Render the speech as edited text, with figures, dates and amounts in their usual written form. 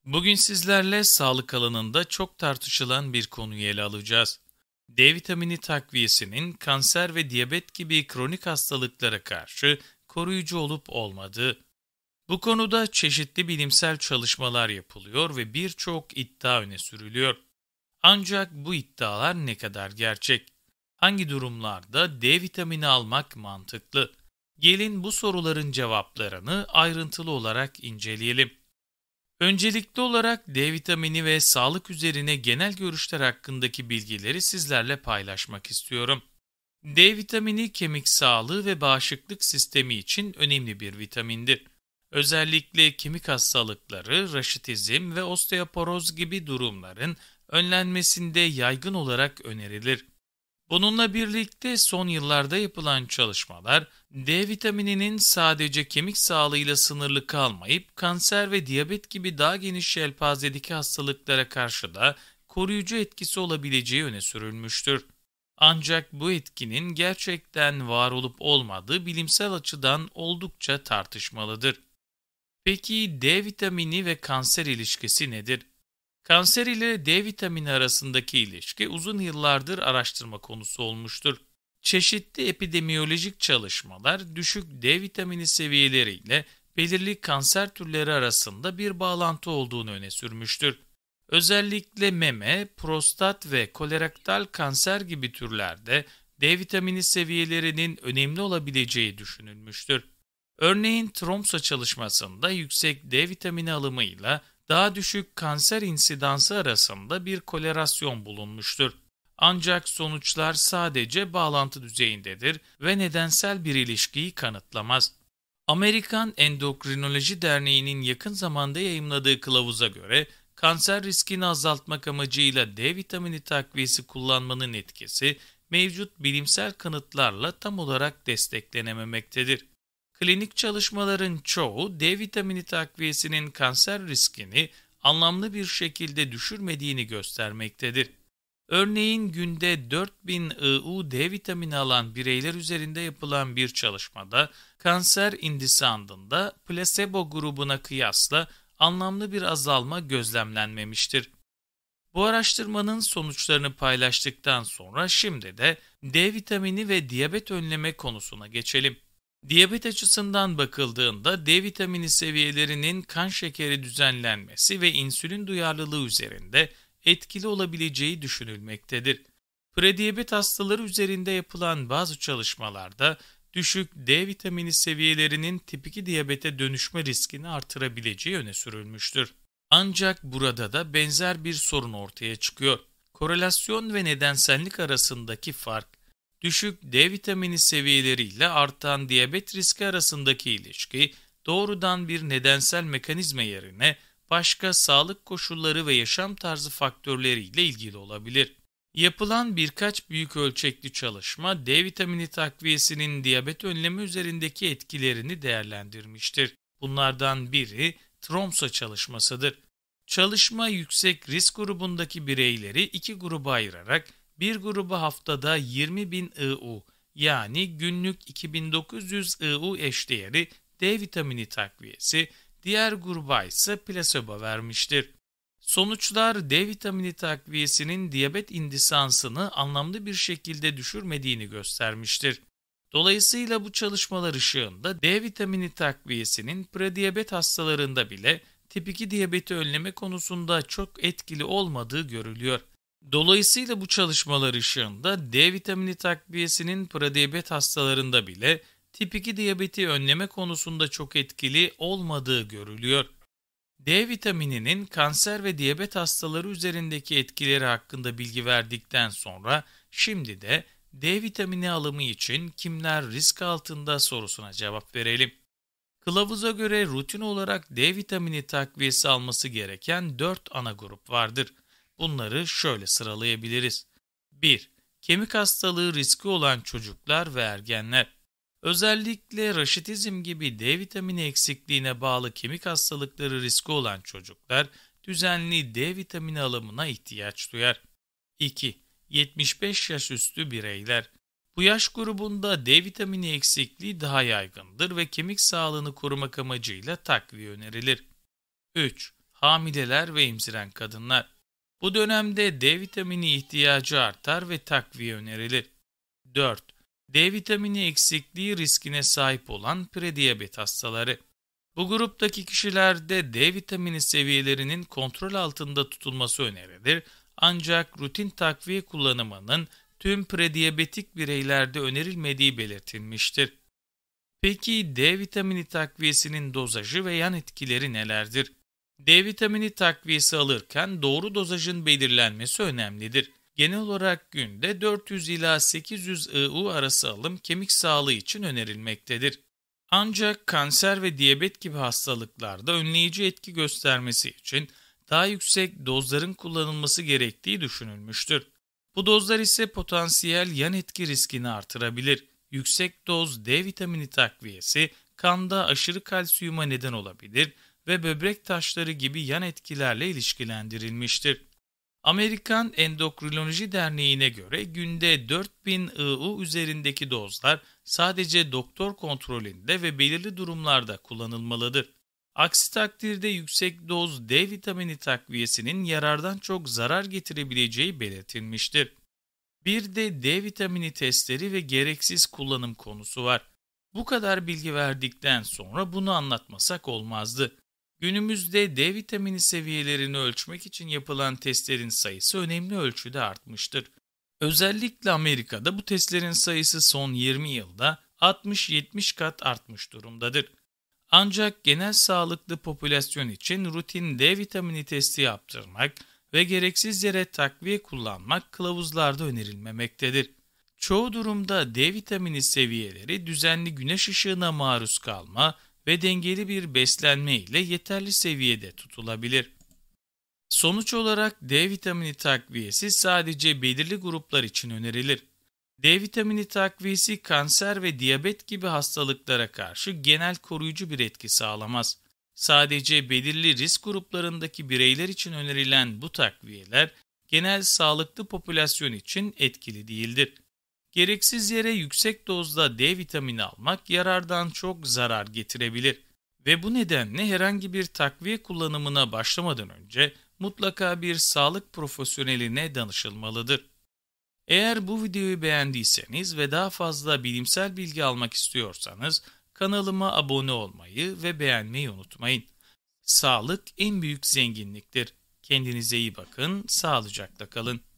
Bugün sizlerle sağlık alanında çok tartışılan bir konuyu ele alacağız. D vitamini takviyesinin kanser ve diyabet gibi kronik hastalıklara karşı koruyucu olup olmadığı. Bu konuda çeşitli bilimsel çalışmalar yapılıyor ve birçok iddia öne sürülüyor. Ancak bu iddialar ne kadar gerçek? Hangi durumlarda D vitamini almak mantıklı? Gelin bu soruların cevaplarını ayrıntılı olarak inceleyelim. Öncelikli olarak D vitamini ve sağlık üzerine genel görüşler hakkındaki bilgileri sizlerle paylaşmak istiyorum. D vitamini kemik sağlığı ve bağışıklık sistemi için önemli bir vitamindir. Özellikle kemik hastalıkları, raşitizm ve osteoporoz gibi durumların önlenmesinde yaygın olarak önerilir. Bununla birlikte son yıllarda yapılan çalışmalar, D vitamininin sadece kemik sağlığıyla sınırlı kalmayıp kanser ve diyabet gibi daha geniş yelpazedeki hastalıklara karşı da koruyucu etkisi olabileceği öne sürülmüştür. Ancak bu etkinin gerçekten var olup olmadığı bilimsel açıdan oldukça tartışmalıdır. Peki D vitamini ve kanser ilişkisi nedir? Kanser ile D vitamini arasındaki ilişki uzun yıllardır araştırma konusu olmuştur. Çeşitli epidemiyolojik çalışmalar düşük D vitamini seviyeleriyle belirli kanser türleri arasında bir bağlantı olduğunu öne sürmüştür. Özellikle meme, prostat ve kolorektal kanser gibi türlerde D vitamini seviyelerinin önemli olabileceği düşünülmüştür. Örneğin Tromsø çalışmasında yüksek D vitamini alımıyla daha düşük kanser insidansı arasında bir korelasyon bulunmuştur. Ancak sonuçlar sadece bağlantı düzeyindedir ve nedensel bir ilişkiyi kanıtlamaz. Amerikan Endokrinoloji Derneği'nin yakın zamanda yayımladığı kılavuza göre kanser riskini azaltmak amacıyla D vitamini takviyesi kullanmanın etkisi mevcut bilimsel kanıtlarla tam olarak desteklenememektedir. Klinik çalışmaların çoğu D vitamini takviyesinin kanser riskini anlamlı bir şekilde düşürmediğini göstermektedir. Örneğin günde 4000 IU D vitamini alan bireyler üzerinde yapılan bir çalışmada kanser indisandında plasebo grubuna kıyasla anlamlı bir azalma gözlemlenmemiştir. Bu araştırmanın sonuçlarını paylaştıktan sonra şimdi de D vitamini ve diyabet önleme konusuna geçelim. Diyabet açısından bakıldığında D vitamini seviyelerinin kan şekeri düzenlenmesi ve insülin duyarlılığı üzerinde etkili olabileceği düşünülmektedir. Prediyabet hastaları üzerinde yapılan bazı çalışmalarda düşük D vitamini seviyelerinin tip 2 diyabete dönüşme riskini artırabileceği öne sürülmüştür. Ancak burada da benzer bir sorun ortaya çıkıyor. Korelasyon ve nedensellik arasındaki fark, düşük D vitamini seviyeleriyle artan diyabet riski arasındaki ilişki doğrudan bir nedensel mekanizma yerine başka sağlık koşulları ve yaşam tarzı faktörleriyle ilgili olabilir. Yapılan birkaç büyük ölçekli çalışma D vitamini takviyesinin diyabet önleme üzerindeki etkilerini değerlendirmiştir. Bunlardan biri Tromsø çalışmasıdır. Çalışma yüksek risk grubundaki bireyleri iki gruba ayırarak bir gruba haftada 20.000 IU yani günlük 2900 IU eşdeğeri D vitamini takviyesi, diğer gruba ise plasebo vermiştir. Sonuçlar D vitamini takviyesinin diyabet indisansını anlamlı bir şekilde düşürmediğini göstermiştir. Dolayısıyla bu çalışmalar ışığında D vitamini takviyesinin prediyabet hastalarında bile tip 2 diyabeti önleme konusunda çok etkili olmadığı görülüyor. Dolayısıyla bu çalışmalar ışığında D vitamini takviyesinin prediyabet hastalarında bile tip 2 diyabeti önleme konusunda çok etkili olmadığı görülüyor. D vitamininin kanser ve diyabet hastaları üzerindeki etkileri hakkında bilgi verdikten sonra şimdi de D vitamini alımı için kimler risk altında sorusuna cevap verelim. Kılavuza göre rutin olarak D vitamini takviyesi alması gereken 4 ana grup vardır. Bunları şöyle sıralayabiliriz. 1. Kemik hastalığı riski olan çocuklar ve ergenler. Özellikle raşitizm gibi D vitamini eksikliğine bağlı kemik hastalıkları riski olan çocuklar düzenli D vitamini alımına ihtiyaç duyar. 2. 75 yaş üstü bireyler. Bu yaş grubunda D vitamini eksikliği daha yaygındır ve kemik sağlığını korumak amacıyla takviye önerilir. 3. hamileler ve emziren kadınlar. Bu dönemde D vitamini ihtiyacı artar ve takviye önerilir. 4. D vitamini eksikliği riskine sahip olan prediyabet hastaları. Bu gruptaki kişilerde D vitamini seviyelerinin kontrol altında tutulması önerilir, ancak rutin takviye kullanımının tüm prediyabetik bireylerde önerilmediği belirtilmiştir. Peki D vitamini takviyesinin dozajı ve yan etkileri nelerdir? D vitamini takviyesi alırken doğru dozajın belirlenmesi önemlidir. Genel olarak günde 400 ila 800 IU arası alım kemik sağlığı için önerilmektedir. Ancak kanser ve diyabet gibi hastalıklarda önleyici etki göstermesi için daha yüksek dozların kullanılması gerektiği düşünülmüştür. Bu dozlar ise potansiyel yan etki riskini artırabilir. Yüksek doz D vitamini takviyesi kanda aşırı kalsiyuma neden olabilir ve böbrek taşları gibi yan etkilerle ilişkilendirilmiştir. Amerikan Endokrinoloji Derneği'ne göre günde 4000 IU üzerindeki dozlar sadece doktor kontrolünde ve belirli durumlarda kullanılmalıdır. Aksi takdirde yüksek doz D vitamini takviyesinin yarardan çok zarar getirebileceği belirtilmiştir. Bir de D vitamini testleri ve gereksiz kullanım konusu var. Bu kadar bilgi verdikten sonra bunu anlatmasak olmazdı. Günümüzde D vitamini seviyelerini ölçmek için yapılan testlerin sayısı önemli ölçüde artmıştır. Özellikle Amerika'da bu testlerin sayısı son 20 yılda 60-70 kat artmış durumdadır. Ancak genel sağlıklı popülasyon için rutin D vitamini testi yaptırmak ve gereksiz yere takviye kullanmak kılavuzlarda önerilmemektedir. Çoğu durumda D vitamini seviyeleri düzenli güneş ışığına maruz kalma ve dengeli bir beslenme ile yeterli seviyede tutulabilir. Sonuç olarak D vitamini takviyesi sadece belirli gruplar için önerilir. D vitamini takviyesi kanser ve diyabet gibi hastalıklara karşı genel koruyucu bir etki sağlamaz. Sadece belirli risk gruplarındaki bireyler için önerilen bu takviyeler genel sağlıklı popülasyon için etkili değildir. Gereksiz yere yüksek dozda D vitamini almak yarardan çok zarar getirebilir ve bu nedenle herhangi bir takviye kullanımına başlamadan önce mutlaka bir sağlık profesyoneline danışılmalıdır. Eğer bu videoyu beğendiyseniz ve daha fazla bilimsel bilgi almak istiyorsanız kanalıma abone olmayı ve beğenmeyi unutmayın. Sağlık en büyük zenginliktir. Kendinize iyi bakın, sağlıcakla kalın.